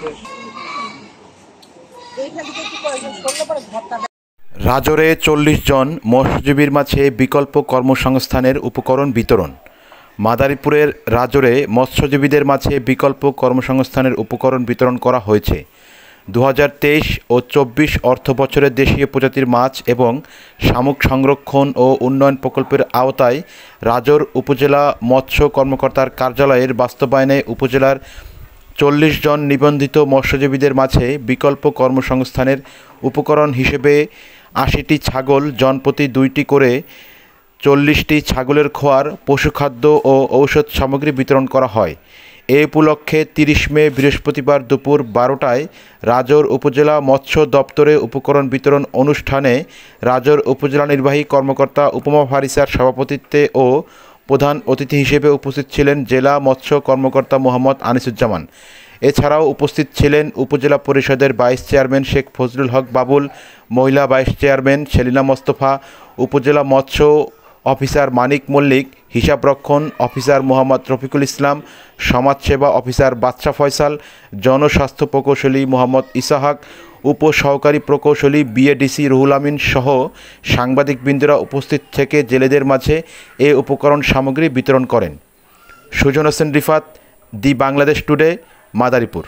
রাজরে 40 জন মৎস্যজীবীর মাঝে বিকল্প কর্মসংস্থানের উপকরণ বিতরণ। মাদারীপুরের রাজরে মৎস্যজীবীদের মাঝে বিকল্প কর্মসংস্থানের উপকরণ বিতরণ করা হয়েছে। 2023 ও 24 অর্থ বছরে দেশীয় প্রজাতির মাছ এবং শামুক সংরক্ষণ ও উন্নয়ন প্রকল্পের আওতায় রাজর উপজেলা মৎস্য কর্মকর্তার কার্যালয়ের বাস্তবায়নে উপজেলার 40 জন নিবন্ধিত মৎস্যজীবীদের মাঝে বিকল্প কর্মসংস্থানের উপকরণ হিসেবে 80টি ছাগল, জনপ্রতি 2টি করে 40টি ছাগলের খোয়ার, পশুখাদ্য ও ঔষধ সামগ্রী বিতরণ করা হয়। এ উপলক্ষে 30 মে বৃহস্পতিবার দুপুর 12টায় রাজর উপজেলা মৎস্য দপ্তরে উপকরণ বিতরণ অনুষ্ঠানে রাজর উপজেলা নির্বাহী কর্মকর্তা উপমা ফারিসার সভাপতিত্বে ও প্রধান অতিথি হিসেবে উপস্থিত ছিলেন জেলা মৎস্য কর্মকর্তা মোহাম্মদ আনিসুজ্জামান। এছাড়াও উপস্থিত ছিলেন উপজেলা পরিষদের ভাইস চেয়ারম্যান শেখ ফজলুল হক বাবুল, মহিলা ভাইস চেয়ারম্যান সেলিনা মোস্তফা, উপজেলা মৎস্য অফিসার মানিক মল্লিক, হিসাবরক্ষণ অফিসার মোহাম্মদ রফিকুল ইসলাম, সমাজসেবা অফিসার বাদশা ফয়সাল, জনস্বাস্থ্য প্রকৌশলী মোহাম্মদ ইসাহাক, উপসহকারী প্রকৌশলী বিএডিসি রুহুল আমিন সহ সাংবাদিকবৃন্দরা উপস্থিত থেকে জেলেদের মাঝে এ উপকরণ সামগ্রী বিতরণ করেন। Sujan Hossain Rifat, the Bangladesh today, Madaripur.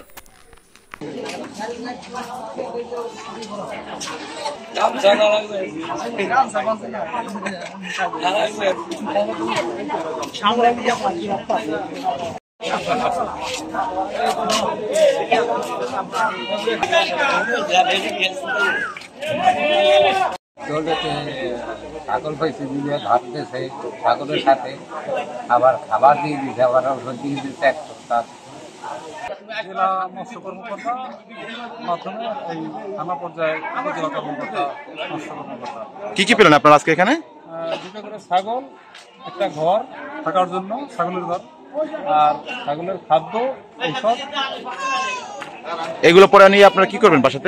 ছাগল পাইছে দিয়ে ঘাটতেছে, ছাগলের সাথে আবার খাবার দিয়ে দিচ্ছে, আবার ওষুধ দিয়ে দিচ্ছে 1 সপ্তাহ। জেলা মৎস্য কর্মকর্তা মাধ্যমে এই থানা পর্যায়ে উপজেলা কর্মকর্তা, মৎস্য কর্মকর্তা। কি পেলেন আপনারা আজকে এখানে? 2টা করে ছাগল, একটা ঘর থাকার জন্য, ছাগলের ঘর, আর ছাগলের খাদ্য, ঔষধ। এগুলো পরে নিয়ে আপনারা কি করবেন বাসাতে?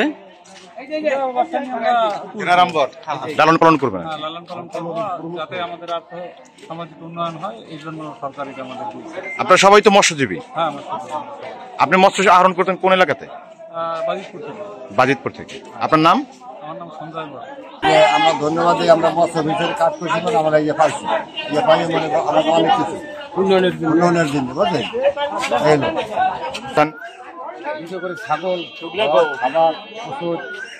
লালন পালন করবেন? লালন পালন করবো, যাতে আমাদের আর্থ সামাজিক উন্নয়ন হয়, এই জন্য সরকার এটা আমাদের দিয়েছে। আপনারা সবাই তো মৎস্যজীবী? হ্যাঁ, আপনি মৎস্য আহরণ করতেন কোন এলাকাতে? বাজিতপুর থেকে। বাজিতপুর থেকে। আপনার নাম? আমার নাম সঞ্জয় বর। আমরা ধন্যবাদ দিই, আমরা মৎস্য ভিতরে কাজ করছি, আমরা ইয়ে পাইছি, ইয়ে পাই মানে আমাদের অনেক কিছু উন্নয়নের জন্য, বুঝলেন? এই 2টা করে ছাগল, খাবার, ওষুধ,